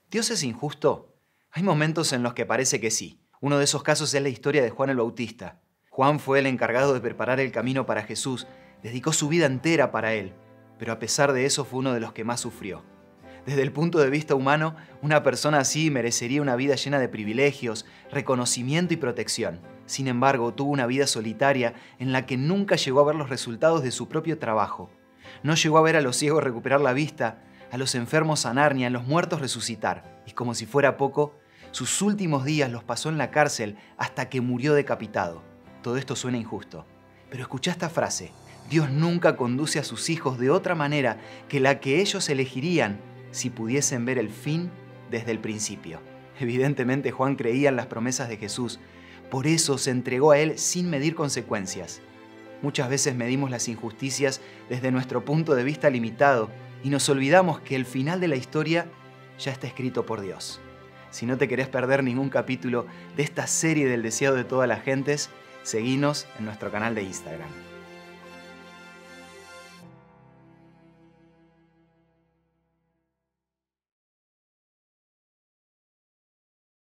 ¿Dios es injusto? Hay momentos en los que parece que sí. Uno de esos casos es la historia de Juan el Bautista. Juan fue el encargado de preparar el camino para Jesús, dedicó su vida entera para él, pero a pesar de eso fue uno de los que más sufrió. Desde el punto de vista humano, una persona así merecería una vida llena de privilegios, reconocimiento y protección. Sin embargo, tuvo una vida solitaria en la que nunca llegó a ver los resultados de su propio trabajo. No llegó a ver a los ciegos recuperar la vista, a los enfermos sanar ni a los muertos resucitar. Y como si fuera poco, sus últimos días los pasó en la cárcel hasta que murió decapitado. Todo esto suena injusto. Pero escuchá esta frase: Dios nunca conduce a sus hijos de otra manera que la que ellos elegirían si pudiesen ver el fin desde el principio. Evidentemente Juan creía en las promesas de Jesús, por eso se entregó a él sin medir consecuencias. Muchas veces medimos las injusticias desde nuestro punto de vista limitado y nos olvidamos que el final de la historia ya está escrito por Dios. Si no te querés perder ningún capítulo de esta serie del deseado de todas las gentes, seguinos en nuestro canal de Instagram.